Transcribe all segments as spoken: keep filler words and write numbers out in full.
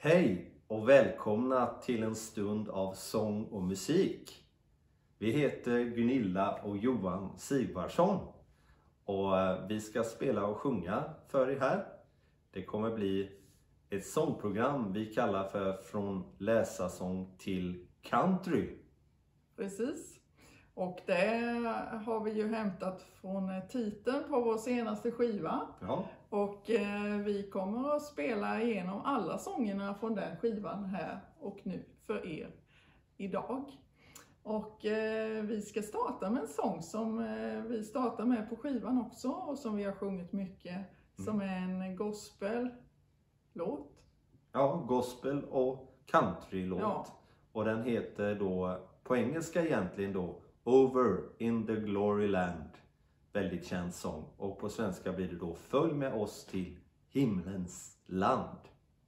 Hej och välkomna till en stund av sång och musik. Vi heter Gunilla och Johan Sigvardsson och vi ska spela och sjunga för er här. Det kommer bli ett sångprogram vi kallar för Från läsarsång till country. Precis. Och det har vi ju hämtat från titeln på vår senaste skiva. Ja. Och eh, vi kommer att spela igenom alla sångerna från den skivan här och nu för er idag. Och eh, vi ska starta med en sång som eh, vi startar med på skivan också och som vi har sjungit mycket. Mm. Som är en gospel-låt. Ja, gospel och country-låt. Ja. Och den heter då, på engelska egentligen då, Over in the Glory Land. Väldigt känd sång. Och på svenska blir det då Följ med oss till himlens land.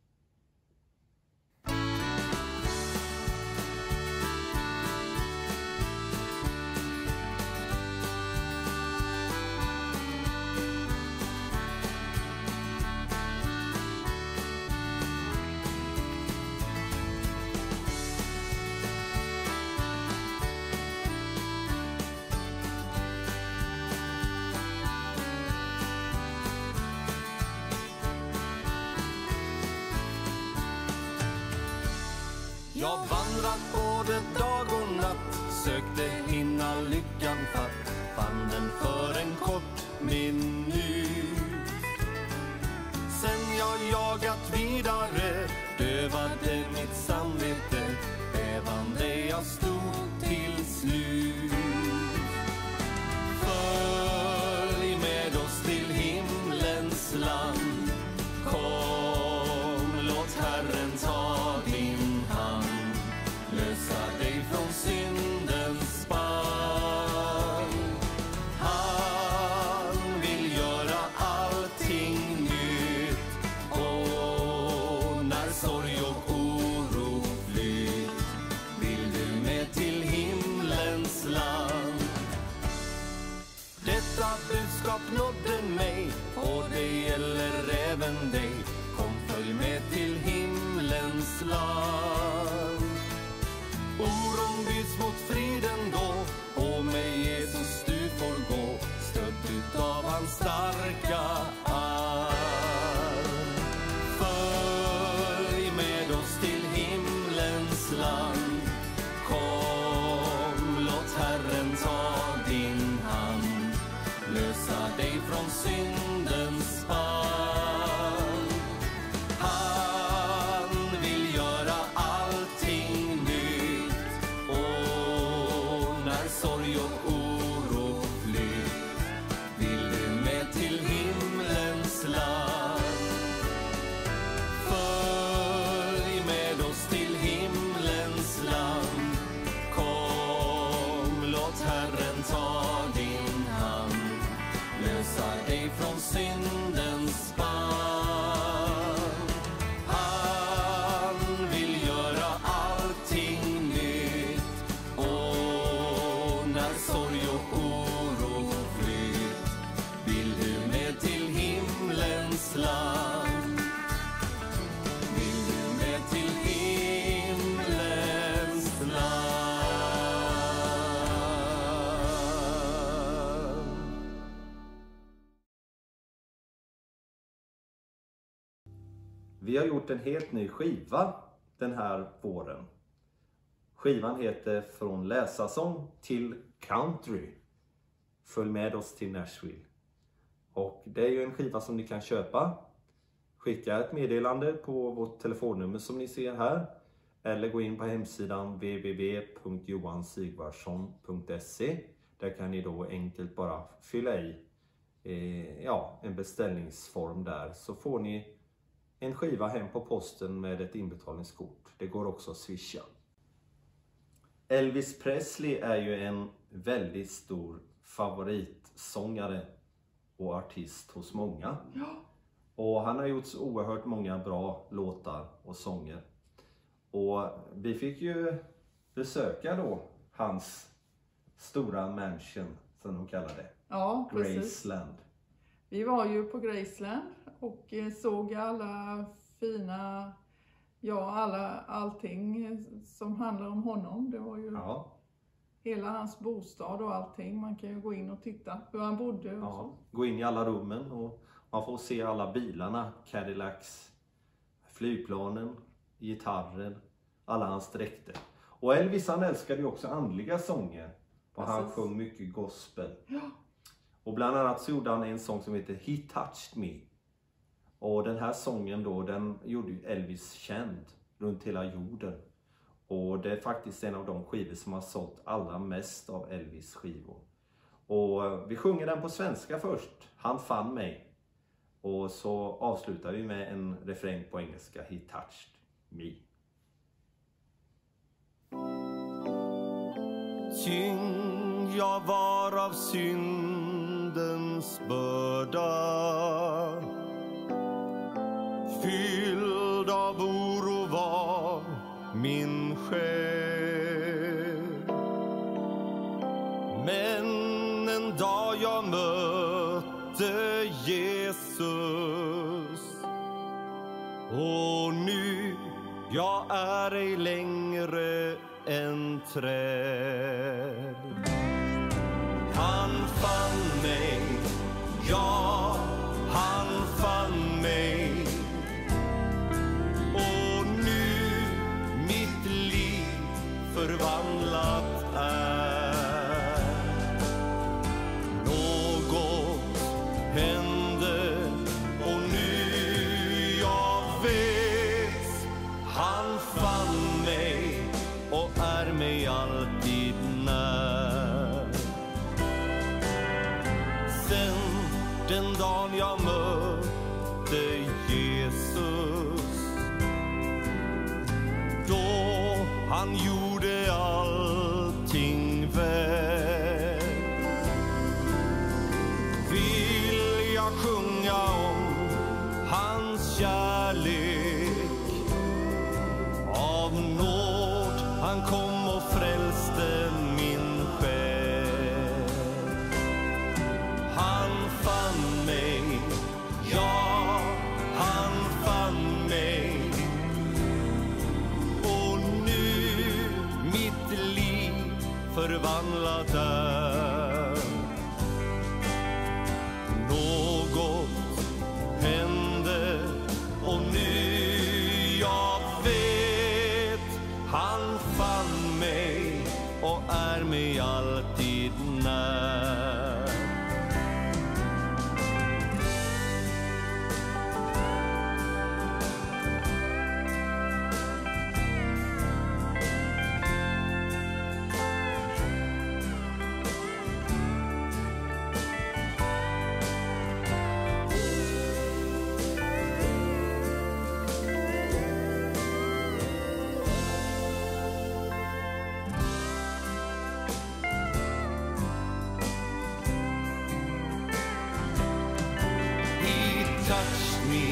Jag vandrat både dag och natt, sökte hinna lyckan fatt, fann den för en kort minut. Sen jag jagat vidare, dövade mitt samvete, bävande jag stod till slut. Följ med oss till himlens land, kom, låt Herren ta din hand, lösa dig från syndens spann. Han vill göra allting nytt, och när sorg och oro flytt, vill du med till himlens land. Detta budskap nådde mig, och det gäller även dig. Kom, följ med till himlens land. Oron byts mot friden då, och med Jesus du får gå, stödd utav hans starka arm. Följ med oss till himlens land, kom, låt Herren ta din hand, lösa dig från syndens spann. Sorg och oro flytt, vill du med till himlens land. Följ med oss till himlens land, kom, låt Herren ta din hand, lösa dig från syndens spann. Han vill göra allting nytt, sorg och oro flytt, vill du med till himlens land. Vill du med till himlens land. Vi har gjort en helt ny skiva den här våren. Skivan heter Från läsarsång till country. Följ med oss till Nashville. Och det är ju en skiva som ni kan köpa. Skicka ett meddelande på vårt telefonnummer som ni ser här. Eller gå in på hemsidan w w w punkt johan sigvardsson punkt se. Där kan ni då enkelt bara fylla i eh, ja, en beställningsform där. Så får ni en skiva hem på posten med ett inbetalningskort. Det går också att swisha. Elvis Presley är ju en väldigt stor favoritsångare och artist hos många. Ja. Och han har gjort så oerhört många bra låtar och sånger. Och vi fick ju besöka då hans stora mansion, som de kallar det. Ja, precis. Graceland. Vi var ju på Graceland och såg alla fina ja, alla, allting som handlar om honom. Det var ju Ja. hela hans bostad och allting. Man kan ju gå in och titta hur han bodde. Och Ja. så. Gå in i alla rummen och man får se alla bilarna, Cadillacs, flygplanen, gitarren, alla hans dräkter. Och Elvis han älskade ju också andliga sånger. Och han Precis. sjöng mycket gospel. Ja. Och bland annat så gjorde han en sång som heter He Touched Me. Och den här sången då, den gjorde ju Elvis känd runt hela jorden. Och det är faktiskt en av de skivor som har sålt allra mest av Elvis skivor. Och vi sjunger den på svenska först, Han fann mig. Och så avslutar vi med en refräng på engelska, He touched me. Tyngd jag var av syndens börda, fylld av oro var min själ. Men en dag jag mötte Jesus, och nu jag är ej längre en träl. Han fann mig, ja, han fann mig, och nu mitt liv förvandlat är. Något hände och nu jag vet, han fann mig och är mig alltid när. Sen den dagen jag mötte Jesus, då han gjorde allting väl, vill jag sjunga om hans kärlek. Av nåd han kom och frälste min själ. Han fann mig, ja, han fann mig, och nu mitt liv förvandlat är. Något hände och nu jag vet, han fann mig och är mig alltid när. He touched me,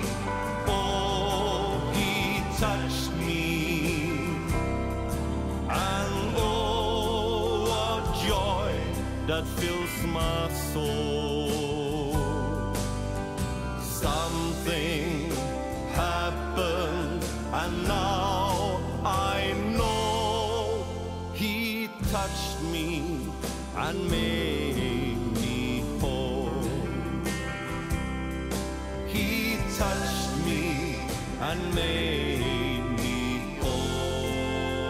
oh, he touched me, and oh, what joy that fills my soul. Something happened, and now I know he touched me and made me whole. He touched me and made me whole.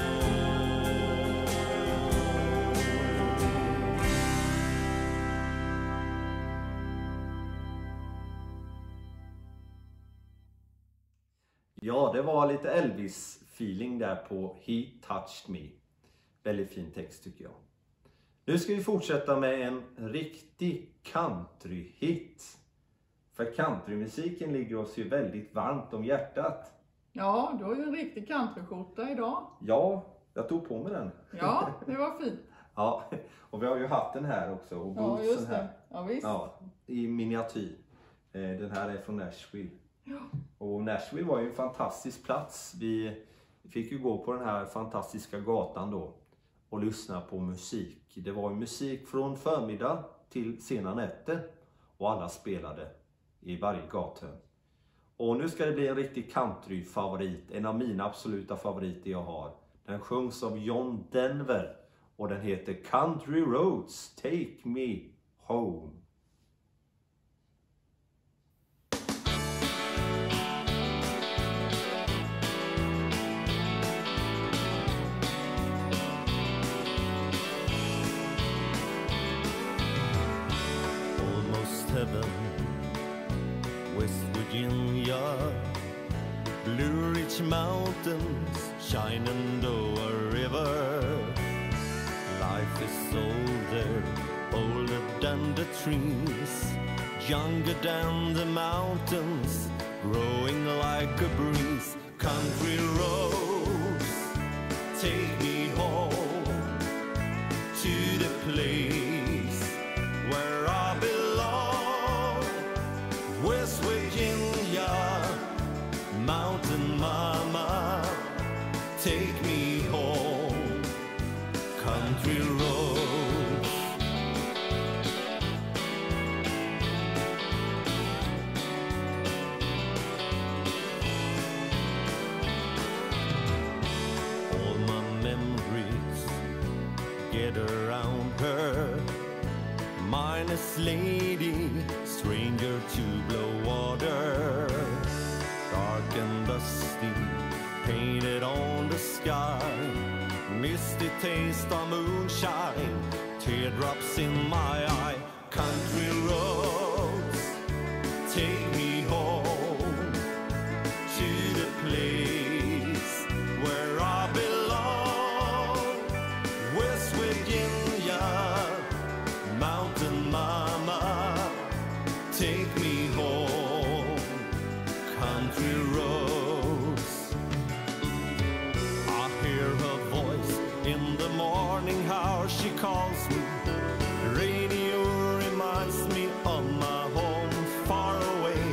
Ja, det var lite Elvis-feeling där på He touched me. Väldigt fin text tycker jag. Nu ska vi fortsätta med en riktig country-hit. För countrymusiken ligger oss ju väldigt varmt om hjärtat. Ja, du har ju en riktig countryskjorta idag. Ja, jag tog på mig den. Ja, det var fint. Ja, och vi har ju haft den här också. Och Ja, bootsen just här. det. Ja, visst. Ja, i miniatyr. Eh, Den här är från Nashville. Ja. Och Nashville var ju en fantastisk plats. Vi fick ju gå på den här fantastiska gatan då och lyssna på musik. Det var ju musik från förmiddag till sena nätter och alla spelade i varje gathörn. Och nu ska det bli en riktig countryfavorit. En av mina absoluta favoriter jag har. Den sjungs av John Denver. Och den heter Country Roads, Take Me Home. Almost heaven, West Virginia, Blue Ridge Mountains, Shenandoah River. Life is so there, older than the trees, younger than the mountains, growing like a breeze. Country roads, take me home to the place where I belong. West Virginia, mountain mama, take me home. Country roads. All my memories get around her. Minus lady, stranger to blow water. Dark and dusty, painted on the sky. Misty taste of moonshine, teardrops in my eye. Country roads, take me home to the place where I belong. West Virginia, mountain mama, take me home. Country roads. I hear her voice in the morning, how she calls me. Radio reminds me of my home far away.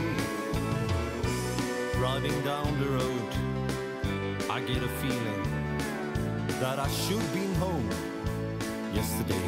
Driving down the road, I get a feeling that I should been home yesterday.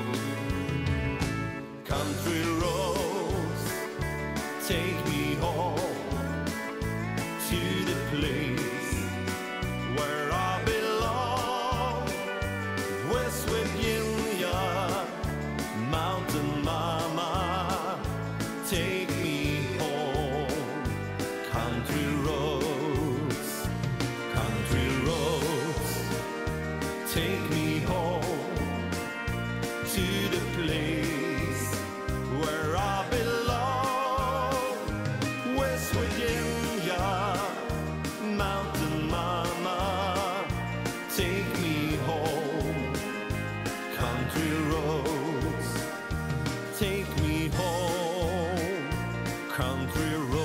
Country roads, take me home to the place where I belong. West Virginia, mountain mama, take me home. Country roads, country roads, take me home to the place where I belong. West Virginia, mountain mama, take me home. Country roads, take me home. Country roads.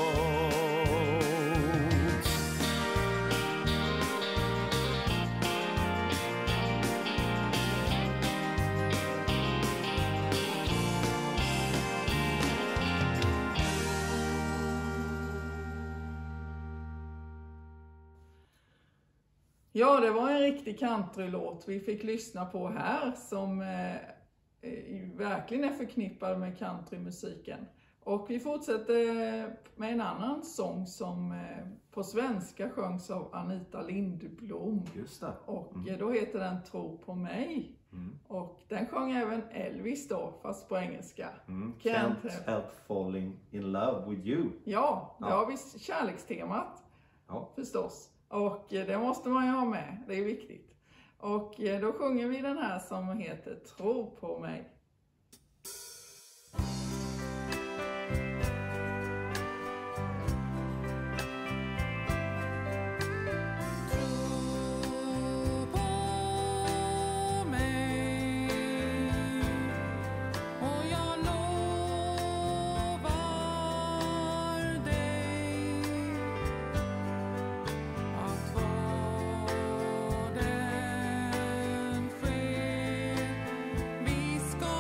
Ja, det var en riktig countrylåt vi fick lyssna på här som eh, eh, verkligen är förknippad med countrymusiken. Och vi fortsätter med en annan sång som eh, på svenska sjöngs av Anita Lindblom. Just det. Och Mm. eh, då heter den Tro på mig. Mm. Och den sjöng även Elvis då, fast på engelska. Mm. Can't Can't help falling in love with you. Ja, det Ja. har vi kärlekstemat Ja. förstås. Och eh, det måste man ju ha med, det är viktigt. Och eh, då sjunger vi den här som heter Tro på mig. Vi ska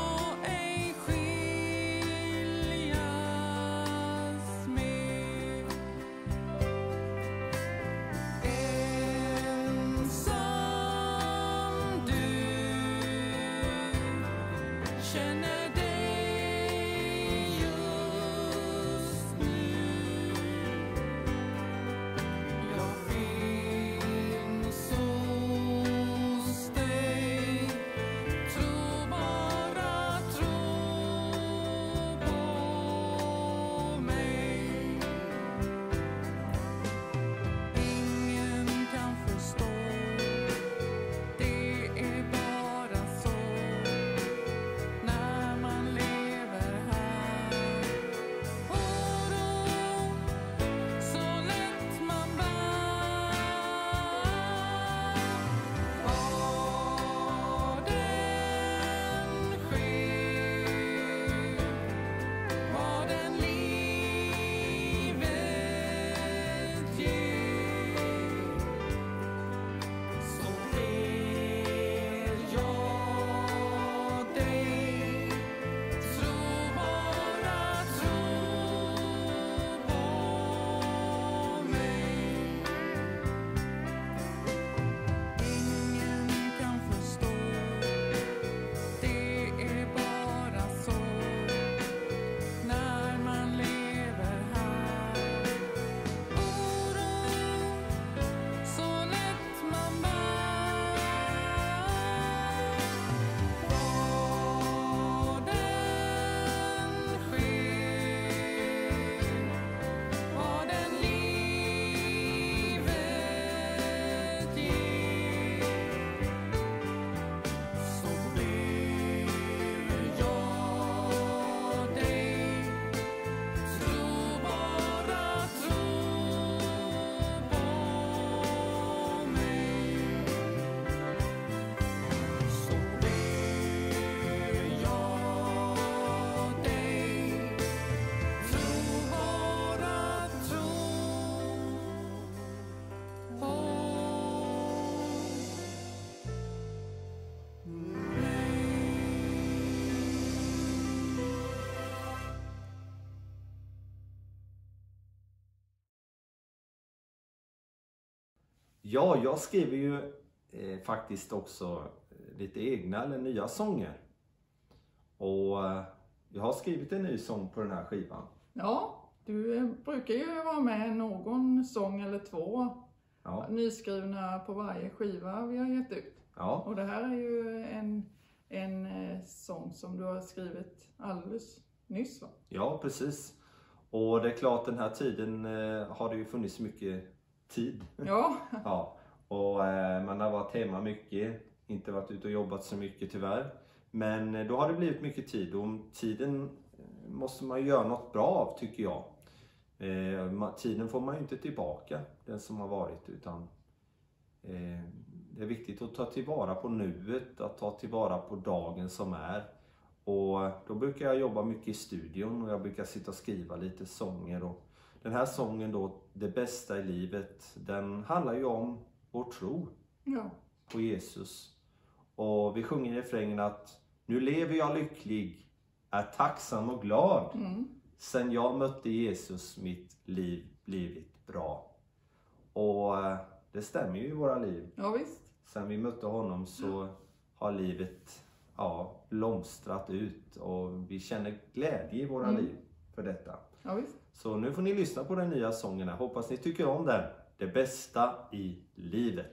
Ja, jag skriver ju eh, faktiskt också lite egna eller nya sånger. Och eh, jag har skrivit en ny sång på den här skivan. Ja, du brukar ju vara med någon sång eller två Ja. nyskrivna på varje skiva vi har gett ut. Ja, Och det här är ju en, en eh, sång som du har skrivit alldeles nyss, va? ja precis. Och det är klart, den här tiden eh, har det ju funnits mycket tid. Ja, Ja, och eh, man har varit hemma mycket, inte varit ute och jobbat så mycket tyvärr. Men eh, då har det blivit mycket tid, och tiden eh, måste man ju göra något bra av, tycker jag. Eh, ma- tiden får man ju inte tillbaka, den som har varit, utan eh, det är viktigt att ta tillvara på nuet, att ta tillvara på dagen som är. Och då brukar jag jobba mycket i studion, och jag brukar sitta och skriva lite sånger. Och den här sången då, Det bästa i livet, den handlar ju om vår tro ja, på Jesus. Och vi sjunger i refrängen att nu lever jag lycklig, är tacksam och glad. mm. Sen jag mötte Jesus, mitt liv blivit bra. Och eh, det stämmer ju i våra liv. ja visst. Sen vi mötte honom så har livet ja, blomstrat ut, och vi känner glädje i våra Mm. liv för detta. Ja, visst. Så nu får ni lyssna på den nya sången här. Hoppas ni tycker om den. Det bästa i livet.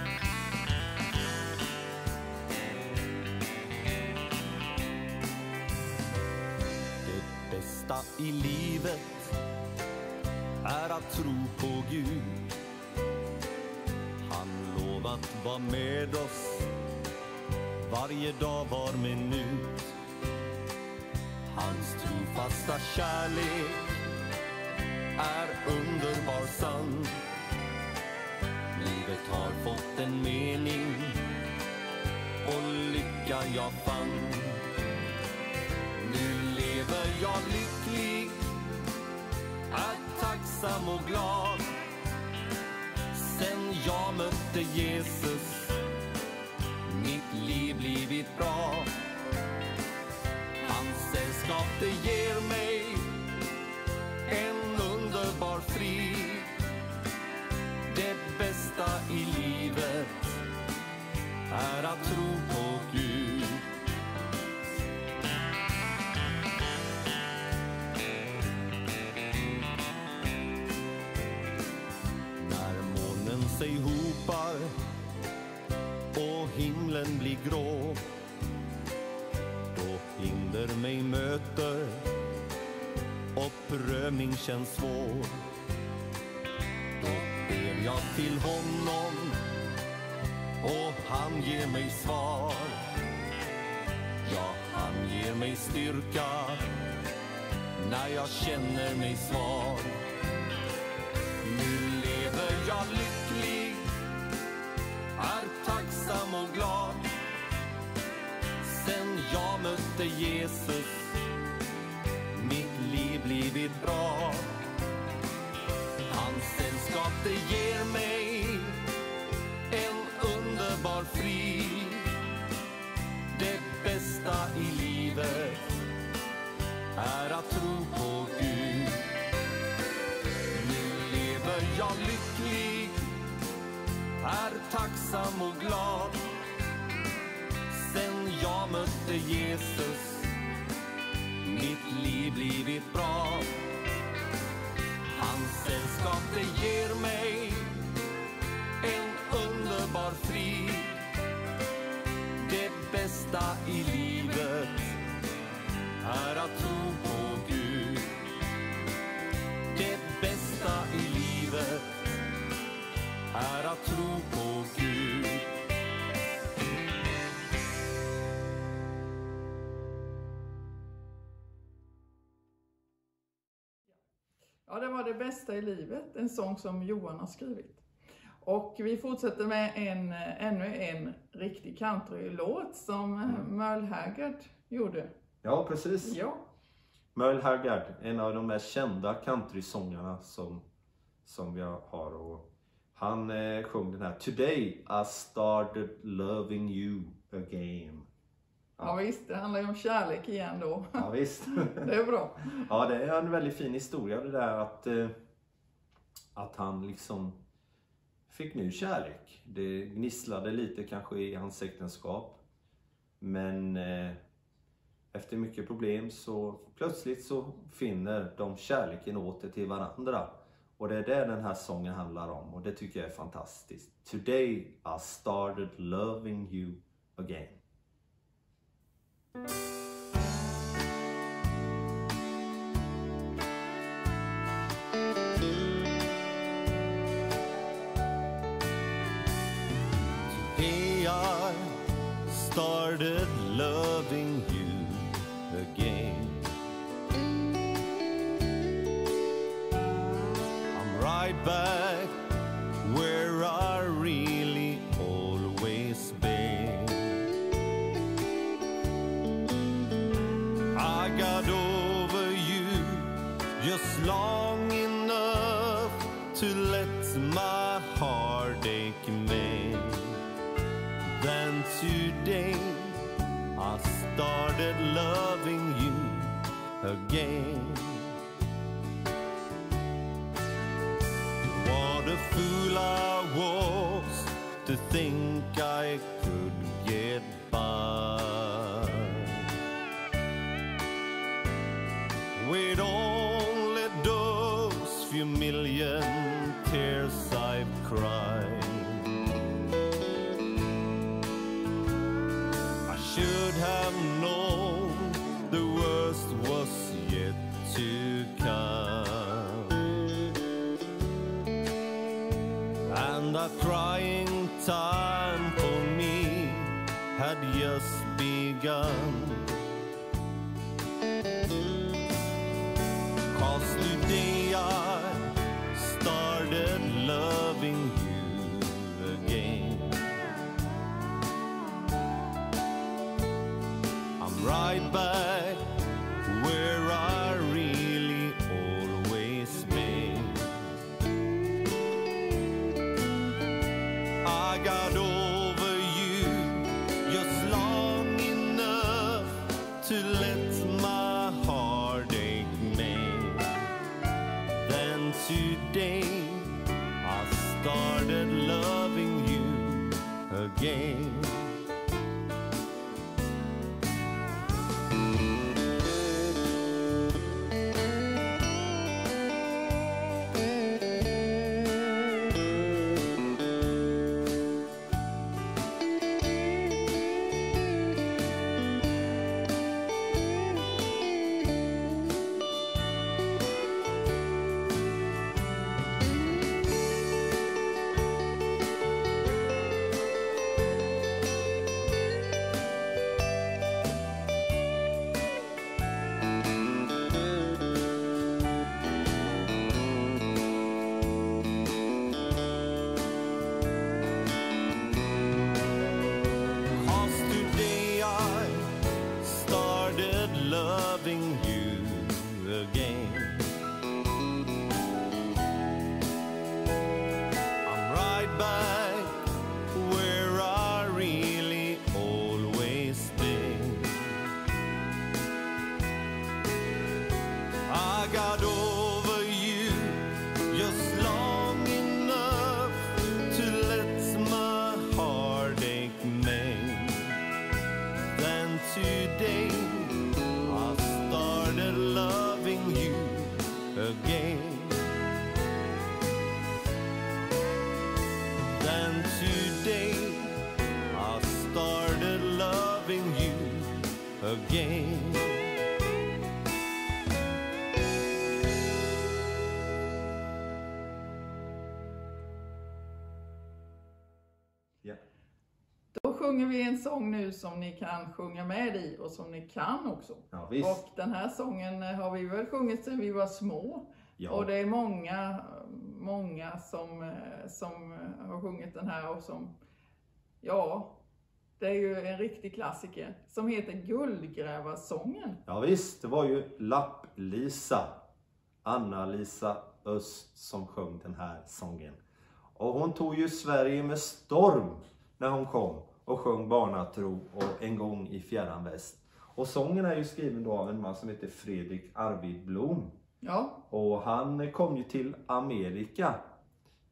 Det bästa i livet är att tro på Gud. Han lovat vara med oss varje dag, var minut. Hans trofasta kärlek är underbar sann. Livet har fått en mening och lycka jag fann. Nu lever jag lycklig, är tacksam och glad. Sen jag mötte Jesus, mitt liv blivit bra. Hans sällskap det ger mig en underbar frid. Det bästa i livet är att tro på Gud. När molnen sig hopar och himlen blir grå, då hinder mig möter och prövning känns svår, då ber jag till honom och han ger mig svar. Ja, han ger mig styrka när jag känner mig svag. Nu lever jag lycklig, är tacksam och glad. Sen jag mötte Jesus, mitt liv blivit bra. Hans sällskap det ger mig en underbar frid. Det bästa i livet är att tro på Gud. Nu lever jag lycklig, är tacksam och glad. Sen jag mötte Jesus, mitt liv blivit bra. Hans sällskap det ger mig en underbar frid. Det bästa i livet är att tro på Gud. Det bästa i livet är att tro på Gud. Ja, det var det bästa i livet, en sång som Johan har skrivit. Och vi fortsätter med en, ännu en riktig countrylåt som mm. Merle Haggard gjorde. Ja, precis. Ja. Merle Haggard, en av de mest kända countrysångarna som, som vi har. Och han eh, sjöng den här Today I started loving you again. Ja. Ja visst, det handlar ju om kärlek igen då. Ja visst. Det är bra. Ja, det är en väldigt fin historia det där att, eh, att han liksom fick ny kärlek. Det gnisslade lite kanske i hans äktenskap. Men eh, efter mycket problem så plötsligt så finner de kärleken åter till varandra. Och det är det den här sången handlar om. Och det tycker jag är fantastiskt. Today I started loving you again. Today I started loving you again. I'm right back where I really always been. I got over you just long enough to let my heartache mend. Then today I started loving you again. What a fool I was to think I could get by with only those few million tears I've cried. I should have known the worst was yet to come, and that crying time for me had just begun. 'Cause today I started loving you again. I'm right back where I really always been. I got over you just long enough to let my heartache mend. Then today I started loving you again. Loving you again. I'm right back where I really always been. I got over you just long enough to let my heartache mend. Then today I started loving you again. Then today I started loving you again. Ja. Då sjunger vi en sång nu som ni kan sjunga med i och som ni kan också. Ja, visst. Och den här sången har vi väl sjungit sedan vi var små. Ja. Och det är många, många som, som har sjungit den här och som, ja, det är ju en riktig klassiker som heter Guldgrävarsången. Ja visst, det var ju Lapp-Lisa, Anna-Lisa Öst som sjöng den här sången. Och hon tog ju Sverige med storm när hon kom och sjöng Barnatro och En gång i fjärran väst. Och sången är ju skriven då av en man som heter Fredrik Arvid Blom. Ja. Och han kom ju till Amerika,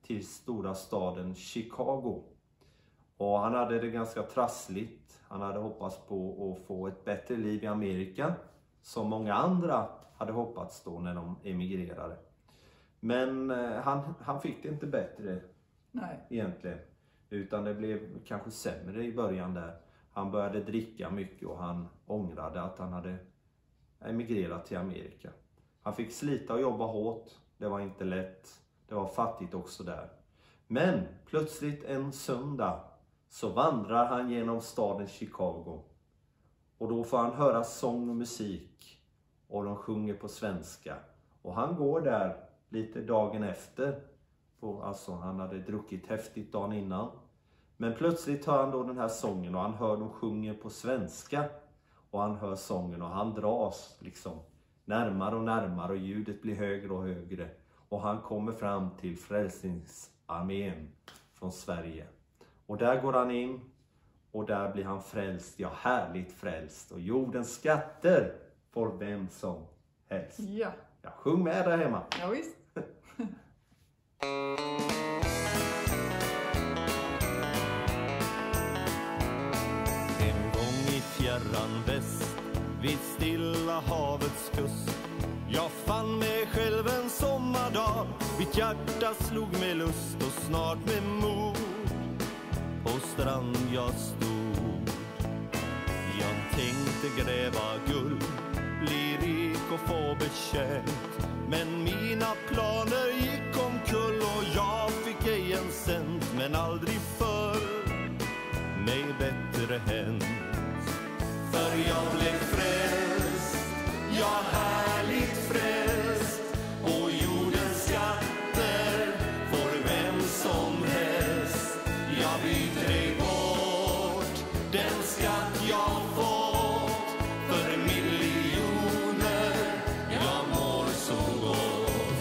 till stora staden Chicago. Och han hade det ganska trassligt. Han hade hoppats på att få ett bättre liv i Amerika, som många andra hade hoppats då när de emigrerade. Men han, han fick det inte bättre. Nej. Egentligen. Utan det blev kanske sämre i början där. Han började dricka mycket och han ångrade att han hade emigrerat till Amerika. Han fick slita och jobba hårt. Det var inte lätt. Det var fattigt också där. Men plötsligt en söndag så vandrar han genom staden Chicago. Och då får han höra sång och musik. Och de sjunger på svenska. Och han går där lite dagen efter. På, alltså han hade druckit häftigt dagen innan. Men plötsligt hör han då den här sången och han hör dem sjunger på svenska. Och han hör sången och han dras liksom närmare och närmare och ljudet blir högre och högre. Och han kommer fram till Frälsningsarmén från Sverige. Och där går han in och där blir han frälst, ja härligt frälst. Och jordens skatter får vem som helst. Ja. Ja, sjung med där hemma. Ja, visst. En gång i fjärran väst, vid Stilla havets kust, jag fann mig själv en sommardag. Mitt hjärta slog med lust och snart med mod på strand jag stod. Jag tänkte gräva guld, bli rik och få betjänt. Men mina planer gick omkull och jag fick ej en cent. Men aldrig förr mig bättre hänt. För jag blev frälst, ja härligt frälst. Och jordens skatter får vem som helst. Jag byter dig bort den skatt jag fått för miljoner. Jag mår så gott.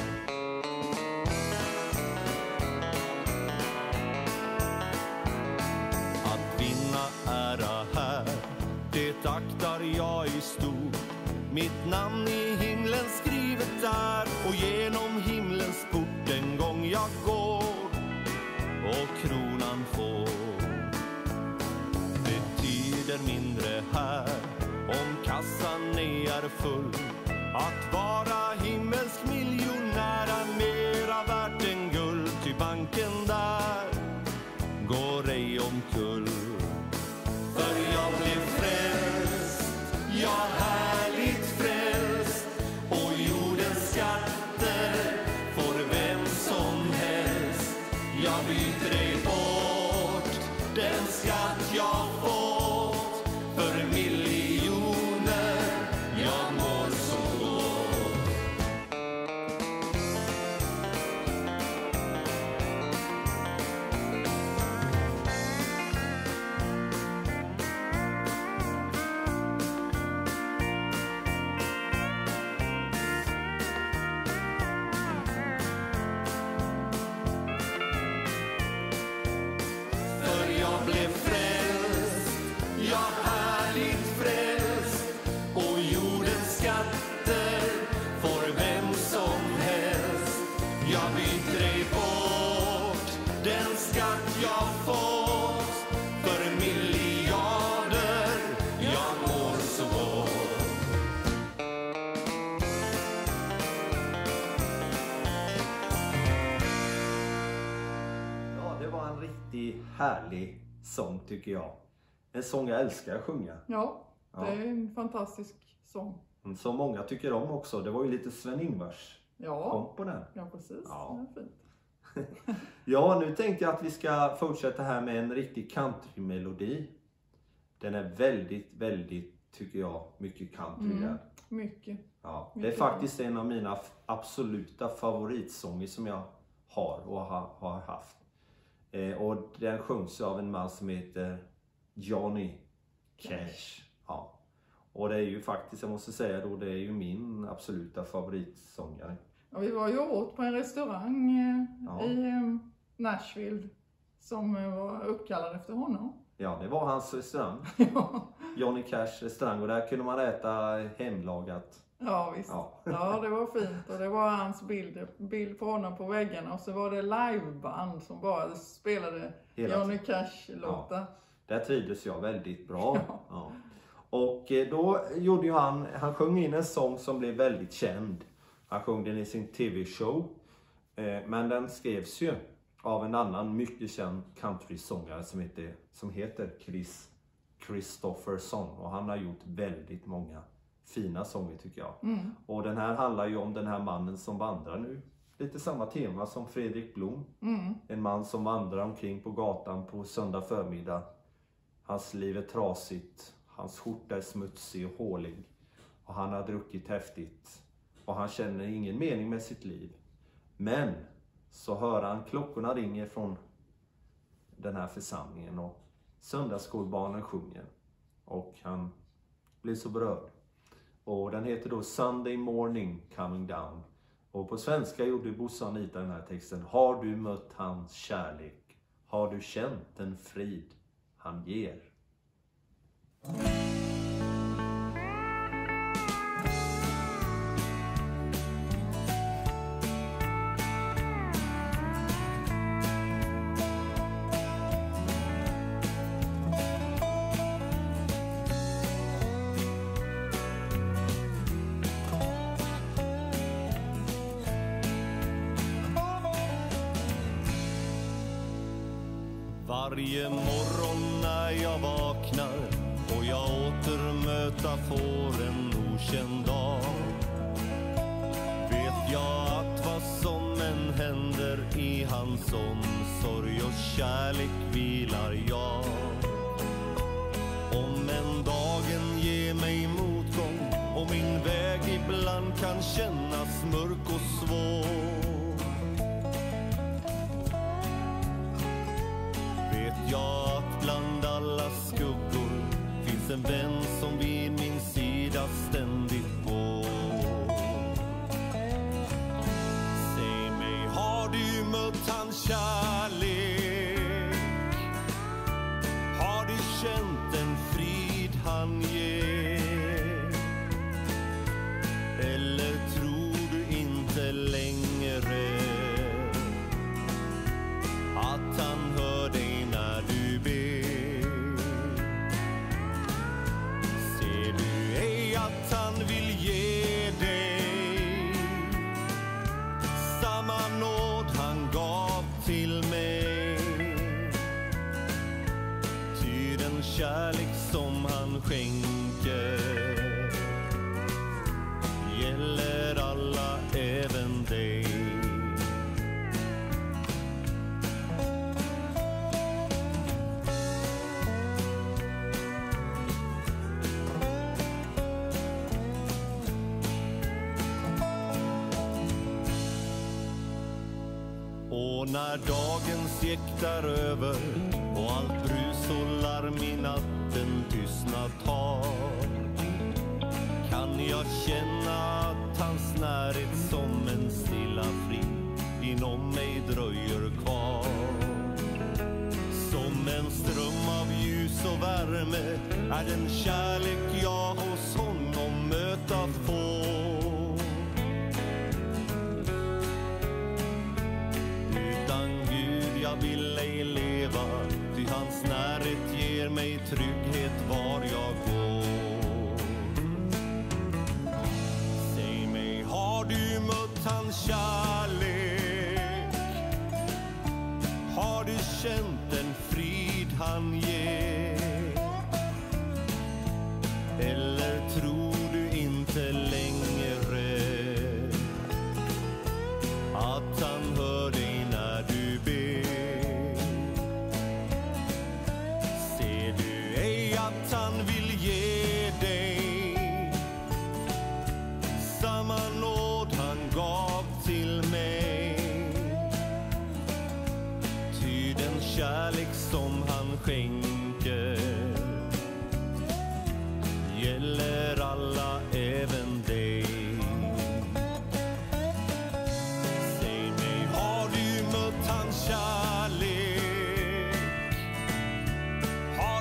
Att vinna ära här, det aktar jag i stort. Mitt namn i himlen skrivet där och genom himlens port en gång jag går och kronan får. Betyder mindre här om kassan är full. Att vara himmelsk miljonär är mera värt än guld. Ty banken där går ej omkull. För jag blev frälst, ja härligt frälst. Och jordens skatter får vem som helst. Jag byter dig bort den skatt jag fått för miljoner. Jag mår så gott. För jag blev frälst, ja härligt frälst. Och jordens skatter får vem som helst. Jag byter dig bort den skatt jag fått för miljarder. Jag mår så gott. Ja, det var en riktigt härlig sång tycker jag. En sång jag älskar att sjunga. Ja, det Ja. är en fantastisk sång. Som många tycker om också. Det var ju lite Sven-Ingvars Ja, kom på den. ja precis. Ja. Det är fint. Ja, nu tänkte jag att vi ska fortsätta här med en riktig countrymelodi. Den är väldigt, väldigt, tycker jag, mycket country Mm. där. Mycket. Ja, det är Mycket faktiskt en av mina f- absoluta favoritsånger som jag har och ha, har haft. Eh, och den sjungs av en man som heter Johnny Cash. Ja. Och det är ju faktiskt, jag måste säga då, det är ju min absoluta favoritsångare. Ja, vi var ju åt på en restaurang eh, Ja. i eh, Nashville som eh, var uppkallad efter honom. Ja, det var hans restaurang. Johnny Cash restaurang, och där kunde man äta hemlagat. Ja, visst. Ja. ja, det var fint. Och det var hans bild, bild på honom på väggarna. Och så var det liveband som bara spelade hela Johnny Cash-låtar. Ja. Där trivdes jag väldigt bra. Ja. Ja. Och då gjorde ju han, han sjöng in en sång som blev väldigt känd. Han sjöng den i sin tv-show. Men den skrevs ju av en annan mycket känd countrysångare som heter, som heter Chris Christopherson. Och han har gjort väldigt många fina sånger tycker jag. Mm. Och den här handlar ju om den här mannen som vandrar nu. Lite samma tema som Fredrik Blom. Mm. En man som vandrar omkring på gatan på söndag förmiddag. Hans liv är trasigt. Hans skjorta är smutsig och hålig. Och han har druckit häftigt. Och han känner ingen mening med sitt liv. Men så hör han klockorna ringer från den här församlingen. Och söndagsskolbarnen sjunger. Och han blir så berörd. Och den heter då Sunday Morning Coming Down. Och på svenska gjorde Bosse och Anita den här texten. Har du mött hans kärlek? Har du känt den frid han ger? Varje morgon när jag vaknar och jag återmöta får en okänd dag, vet jag att vad som än händer i hans omsorg och kärlek vilar jag. Om en dagen ger mig motgång och min väg ibland kan kännas mörk och svår, ja, att bland alla skuggor finns en vän som vid min sida ständigt går. Säg mig, har du mött hans kärlek? Har du känt den frid han ger? Eller tror du inte längre att han hör dig när du ber? Ser du ej att han vill ge dig samma nåd han gav till mig? Ty den kärlek som han skänker gäller alla, även dig. Och när dagens jäktar över och allt brus och larm i natten tystnat har, kan jag känna att hans närhet som en stilla frid inom mig dröjer kvar. Som en ström av ljus och värme är den kärlek jag hos honom möta får. Jag vill ej leva, ty hans närhet ger mig trygghet var jag går. Säg mig, har du mött hans kärlek? Har du känt den frid han ger? Eller tror du inte längre att han hör dig när du ber? Att han vill ge dig samma nåd han gav till mig? Ty den kärlek som han skänker gäller alla, även dig. Säg mig, har du mött hans kärlek? Har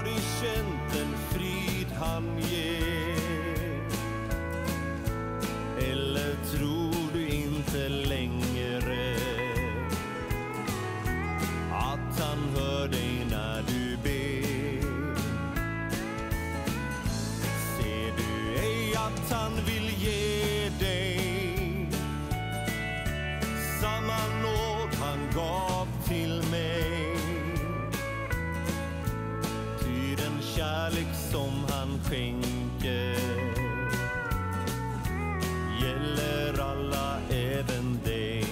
gäller alla, även dig.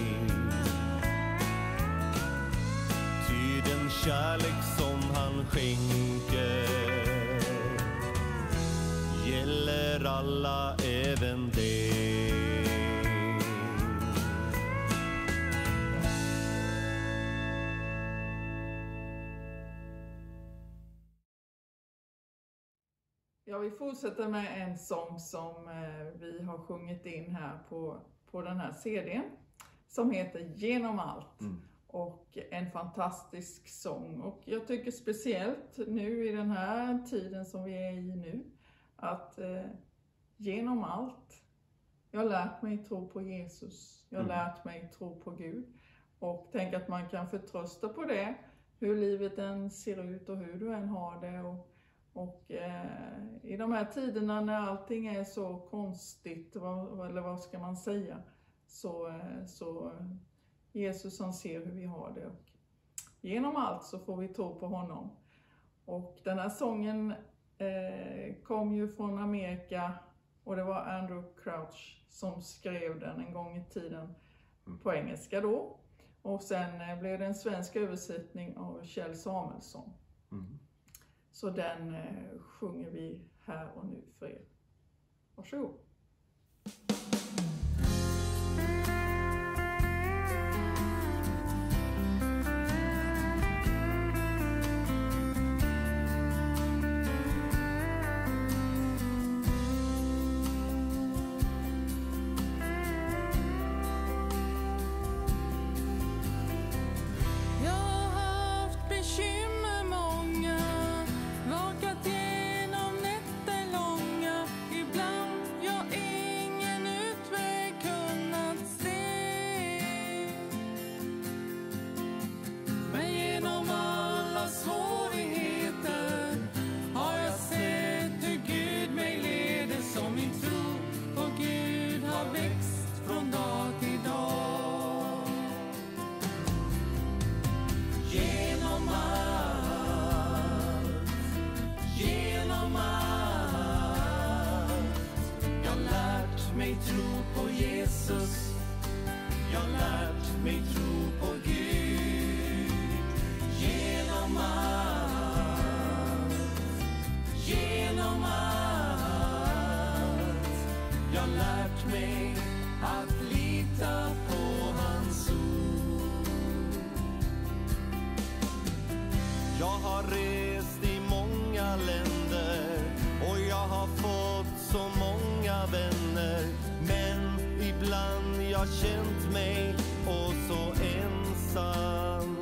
Ty den kärlek som han skänker gäller alla, även dig. Ja, vi fortsätter med en sång som eh, vi har sjungit in här på, på den här C D:n. Som heter Genom allt. Mm. Och en fantastisk sång. Och jag tycker speciellt nu i den här tiden som vi är i nu. Att eh, genom allt. Jag har lärt mig tro på Jesus. Jag har Mm. lärt mig tro på Gud. Och tänk att man kan förtrösta på det. Hur livet än ser ut och hur du än har det. Och, och eh, i de här tiderna när allting är så konstigt. Vad, eller vad ska man säga. Så, eh, så Jesus han ser hur vi har det. Och genom allt så får vi tro på honom. Och den här sången eh, kom ju från Amerika. Och det var Andrew Crouch som skrev den en gång i tiden på engelska då. Och sen eh, blev det en svensk översättning av Kjell Samuelsson. Mm. Så den eh, sjunger vi här och nu för er. Varsågod. Jag har haft bekymmer många, vakat genom nätter långa. Ibland jag ingen utväg kunnat se. Men genom alla svårigheter har jag sett hur Gud mig leder. Som min tro på Gud har växt från dag till dag. Genom allt, genom allt. Jag lärt mig tro på Jesus. Jag lärt mig tro på Gud. Genom allt, genom allt. Jag lärt mig att lita på hans ord. Jag har rest i många länder och jag har fått så många vänner. Men ibland jag känt mig och så ensam.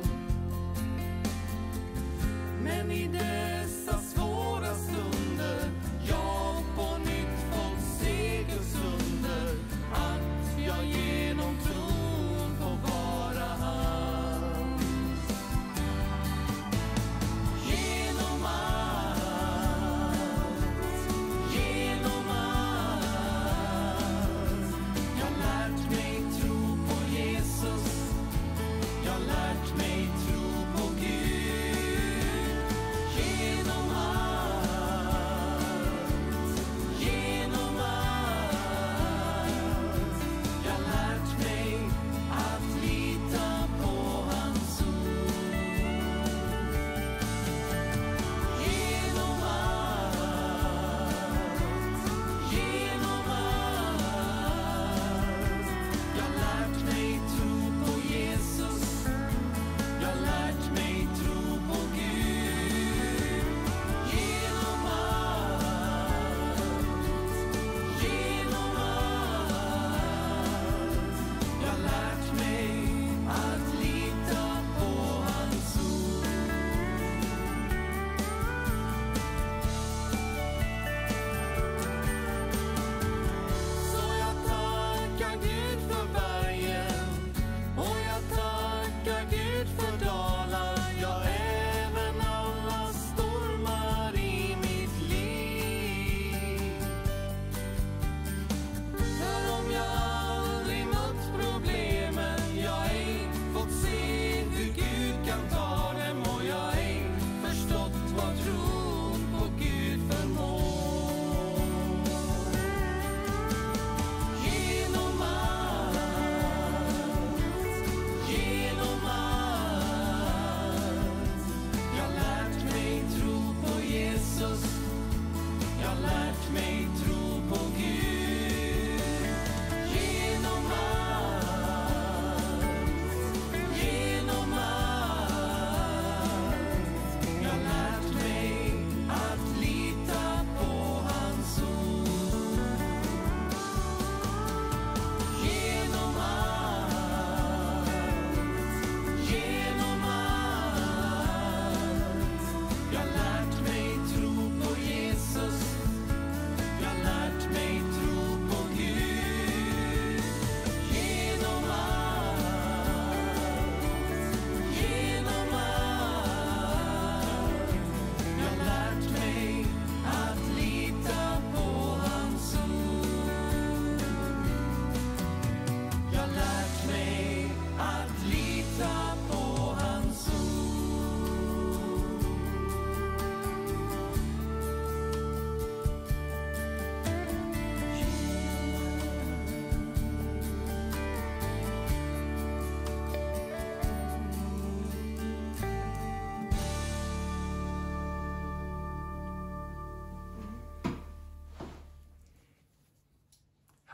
Men i dessa svåra stunder jag på nytt fått segerstunder. Att jag genom tron får vara hans. Genom allt, genom allt. Jag lärt mig tro på Jesus. Jag lärt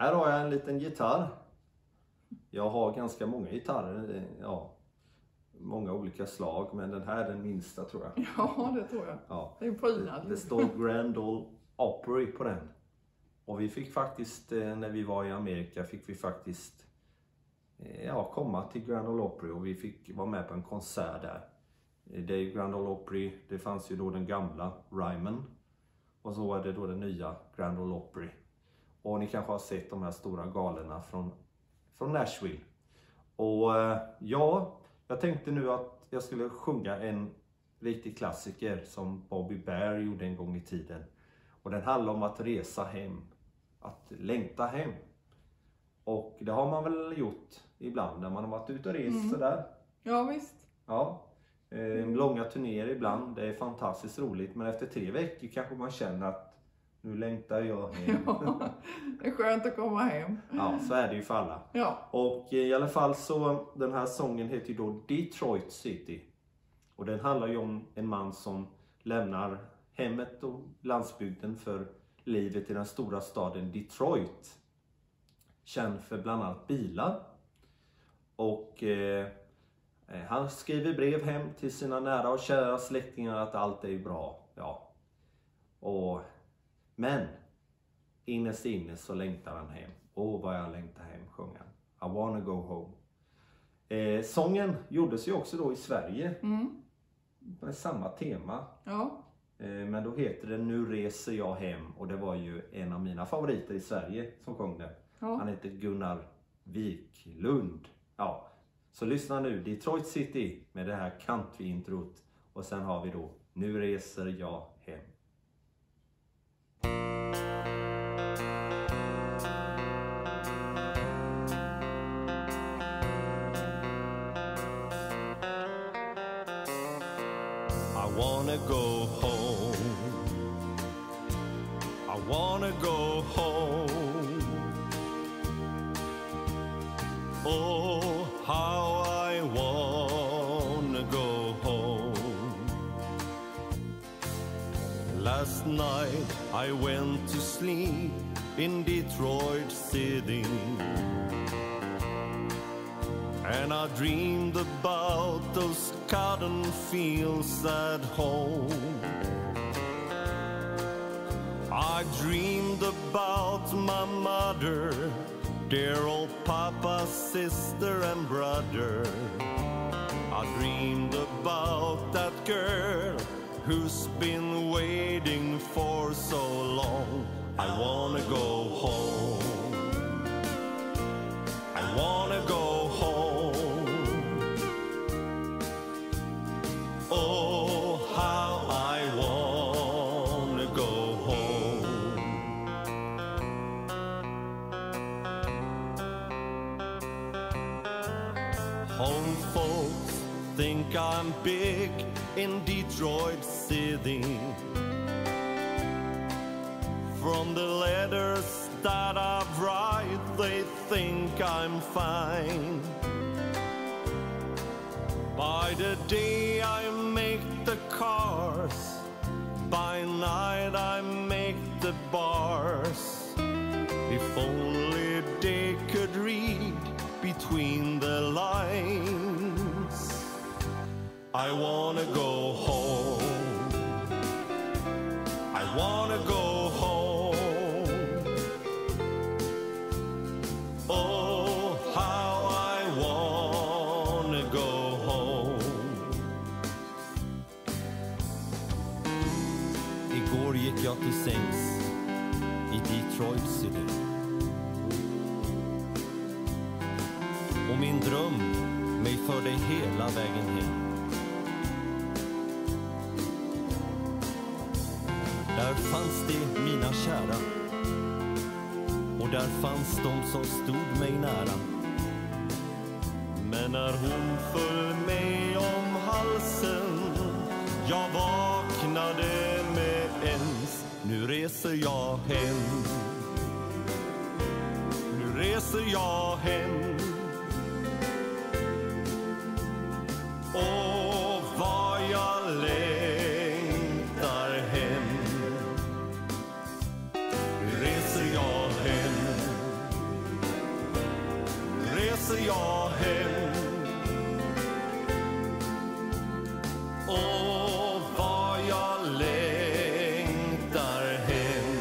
här har jag en liten gitarr. Jag har ganska många gitarrer, ja, många olika slag, men den här är den minsta tror jag. Ja, det tror jag. Ja. Det är en prydnad. Det, det står Grand Ole Opry på den. Och vi fick faktiskt, när vi var i Amerika, fick vi faktiskt ja, komma till Grand Ole Opry och vi fick vara med på en konsert där. Det är Grand Ole Opry, det fanns ju då den gamla Ryman. Och så var det då den nya Grand Ole Opry. Och ni kanske har sett de här stora galerna från, från Nashville. Och ja, jag tänkte nu att jag skulle sjunga en riktig klassiker som Bobby Bear gjorde en gång i tiden. Och den handlar om att resa hem, att längta hem. Och det har man väl gjort ibland när man har varit ute och rest mm. sådär. Ja visst. Ja, eh, långa turnéer ibland, det är fantastiskt roligt. Men efter tre veckor kanske man känner att nu längtar jag hem. Ja, det är skönt att komma hem. Ja, så är det ju för alla. Ja. Och i alla fall så, den här sången heter ju då Detroit City. Och den handlar ju om en man som lämnar hemmet och landsbygden för livet i den stora staden Detroit. Känd för bland annat bilar. Och eh, han skriver brev hem till sina nära och kära släktingar att allt är bra. Ja. Och, men innerst inne så längtar han hem. Åh, vad jag längtar hem, sjunger han. I wanna go home. Eh, sången gjordes ju också då i Sverige. Mm. Med samma tema. Ja. Eh, men då heter det Nu reser jag hem. Och det var ju en av mina favoriter i Sverige som sjöng det. Ja. Han heter Gunnar Wiklund. Ja. Så lyssna nu, Detroit City med det här country-introt. Och sen har vi då Nu reser jag hem. I wanna go home. I wanna go home. Oh, how I wanna go home. Last night I went to sleep in Detroit City, and I dreamed about those cotton fields at home. I dreamed about my mother, dear old papa, sister and brother. I dreamed about that girl who's been waiting for so long. I wanna go home. I wanna go home. Oh, how I wanna go home. Home folks think I'm big in Detroit City. From the letters that I write, they think I'm fine. By the day I make the cars, by night I make the bars. If only they could read between the lines. I wanna go home. I wanna go home. Oh, how I wanna go home. Igår gick jag till sängs i Detroit City. Och min dröm mig förde hela vägen hem. Där fanns det mina kära, och där fanns de som stod mig nära. Men när hon föll mig om halsen, jag vaknade med ens. Nu reser jag hem. Nu reser jag hem. Och vad jag längtar hem. Nu reser jag hem. reser jag hem. Och var jag längtar hem.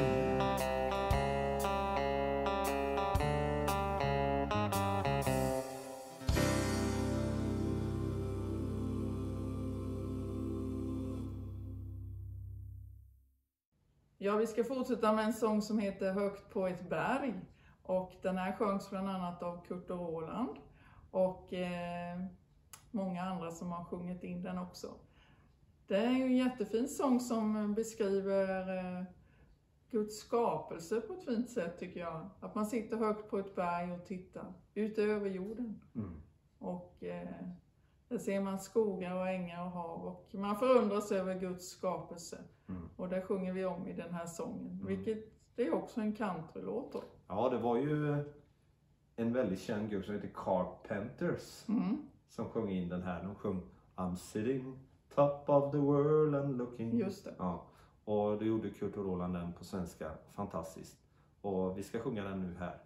Ja, vi ska fortsätta med en sång som heter Högt på ett berg. Och den här sjöngs bland annat av Kurt och Roland. Och eh, många andra som har sjungit in den också. Det är ju en jättefin sång som beskriver eh, Guds skapelse på ett fint sätt tycker jag. Att man sitter högt på ett berg och tittar ut över jorden. Mm. Och eh, där ser man skogar och ängar och hav. Och man förundras över Guds skapelse. Mm. Och det sjunger vi om i den här sången. Mm. Vilket det är också en countrylåt då. Ja, det var ju en väldigt känd grupp som heter Carpenters Mm. som sjöng in den här. De sjöng I'm sitting top of the world and looking. Just det. Ja, och det gjorde Kurt och Roland den på svenska. Fantastiskt. Och vi ska sjunga den nu här.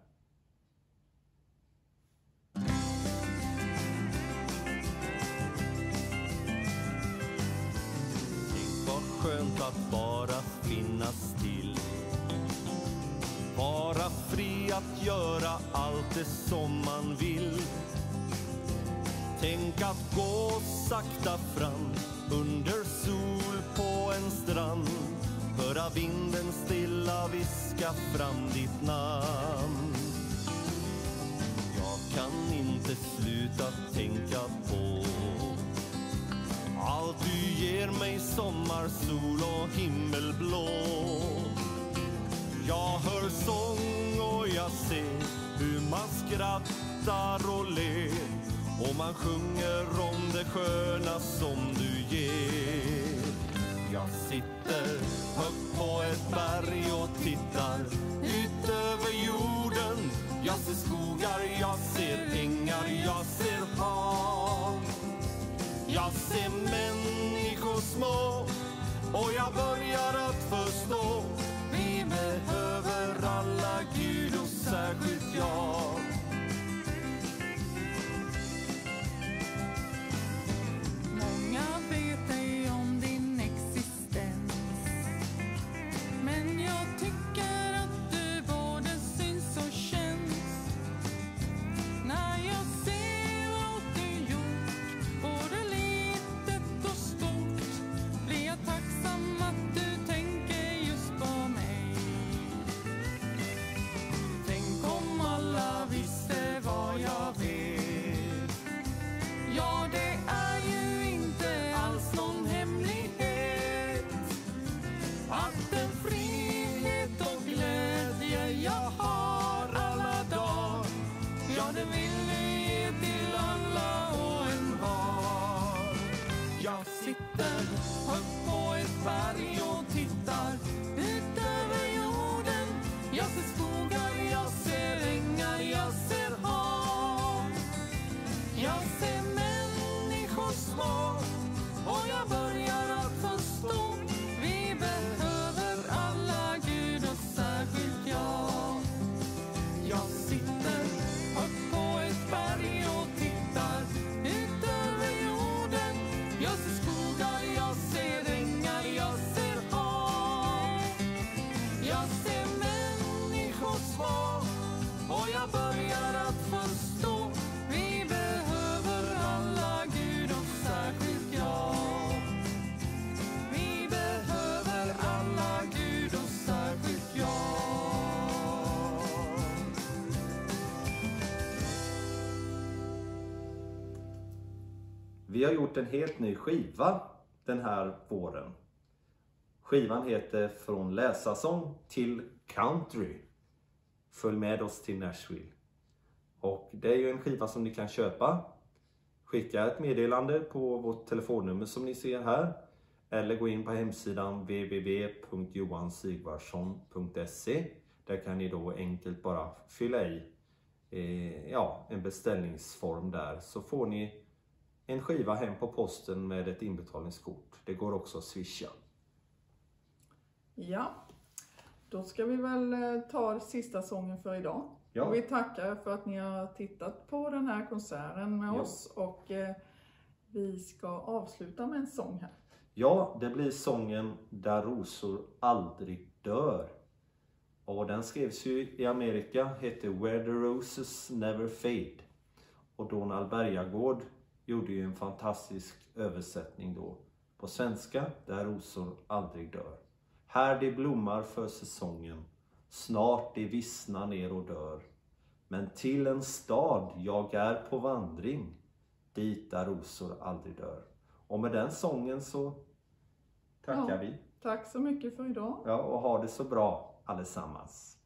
Tänk vad skönt att bara finnas till. Vara fri att göra allt det som man vill. Tänk att gå sakta fram under sol på en strand. Höra vinden stilla viska fram ditt namn. Jag kan inte sluta tänka på allt du ger mig, sommarsol och himmelblå. Jag hör sång och jag ser hur man skrattar och ler. Och man sjunger om det sköna som du ger. Jag sitter högt på ett berg och tittar ut över jorden. Jag ser skogar, jag ser ängar, jag ser hav. Jag ser människor små och jag börjar att förstå. Vi behöver alla Gud och särskilt jag. Många vet ej om din existens, men jag tycker att du både syns och känns. När jag ser allt du gjort, både litet och stort, blir jag tacksam att du tänker just på mig. Tänk om alla visste vad jag vet. Ja, det är ju inte alls någon hemlighet att en frihet och glädje jag har alla dagar, ja, det vill vi ge till alla och en var. Jag sitter högt på ett berg och tittar ut över jorden. Jag ser skogar, jag ser ängar, jag ser hav. Jag ser människor små och jag börjar att förstå. Vi behöver alla Gud och särskilt jag. Jag sitter högt på ett berg och tittar ut över jorden. Jag ser skogar, jag ser ängar, jag ser hav. Jag ser människor små och jag börjar att förstå. Vi behöver alla Gud och särskilt jag. Vi behöver alla Gud och särskilt jag. Vi har gjort en helt ny skiva den här våren. Skivan heter Från läsarsång till country. Följ med oss till Nashville. Och det är ju en skiva som ni kan köpa. Skicka ett meddelande på vårt telefonnummer som ni ser här. Eller gå in på hemsidan w w w punkt johan sigvardsson punkt se. Där kan ni då enkelt bara fylla i eh, ja, en beställningsform där. Så får ni en skiva hem på posten med ett inbetalningskort. Det går också att swisha. Ja, då ska vi väl eh, ta sista sången för idag. Ja. Och vi tackar för att ni har tittat på den här konserten med Ja. oss. Och eh, vi ska avsluta med en sång här. Ja, det blir sången Där rosor aldrig dör. Och den skrevs ju i Amerika, heter Where the Roses Never Fade. Och Donald Bergagård gjorde ju en fantastisk översättning då på svenska, Där rosor aldrig dör. Här de blommar för säsongen, snart de vissnar ner och dör. Men till en stad jag är på vandring, dit där rosor aldrig dör. Och med den sången så tackar Ja. vi. Tack så mycket för idag. Ja, och ha det så bra allesammans.